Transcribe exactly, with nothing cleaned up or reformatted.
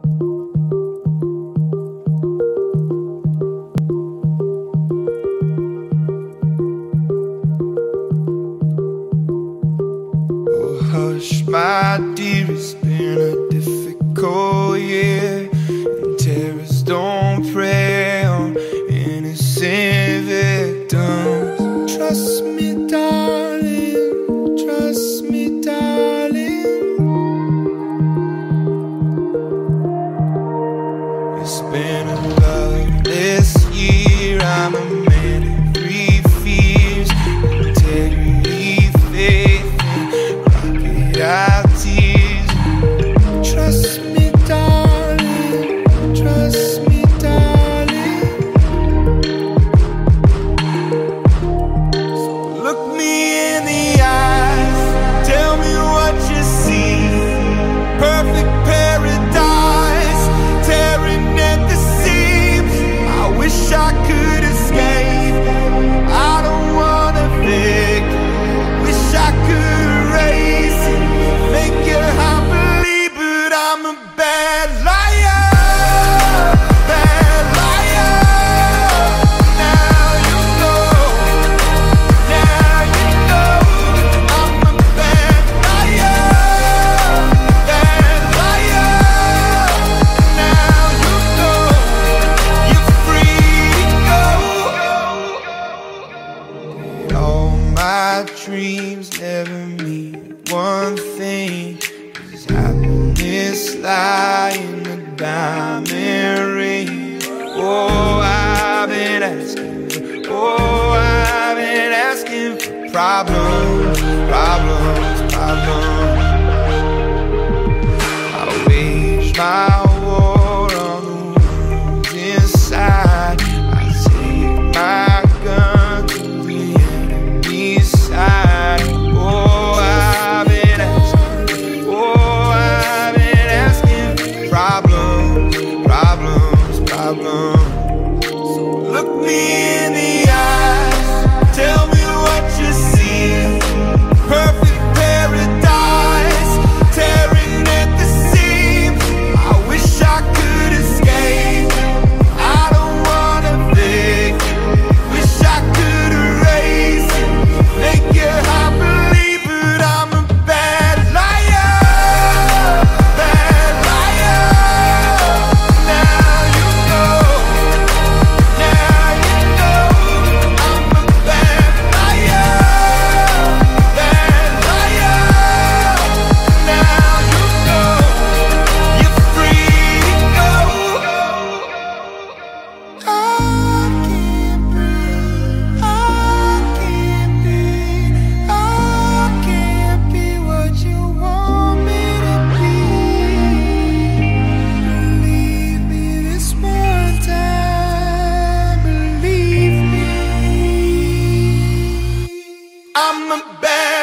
Hush, my dear, it's been a difficult year, and terrorists don't prey on innocent victims. Trust me, darling, trust me, darling. It's been a loveless year. I'm a man of three fears: integrity, faith, out tears. Trust me, darling, trust me, darling. So look me in the eyes, tell me what you see. Perfect paradise, tearing at the seams. I wish I could escape. I don't wanna fake. Wish I could erase it, make your heart believe, but I'm a bad liar, bad liar. Now you know, now you know, I'm a bad liar, bad liar. Now you know, you're free to go. All my dreams never mean one thing. Does happiness lie in the diamond ring? Oh, I've been asking, oh, I've been asking for problems, problems, problems. I wage my war on the ones inside. I take my gun to the enemy's side. Oh, I've been asking, oh, I've been asking for problems, problems, problems. So look me in the eyes, tell me what you see. Perfect paradise, tearing at the seams. I wish I could escape. I don't wanna fake. Wish I could erase it, make your heart believe, but I'm a bad liar, bad liar. Now you know, now you know, I'm a bad liar, bad liar. Now you know, you're free to go. I can't breathe, I can't be, I can't be what you want me to be. Believe me this one time, believe me. I'm a bad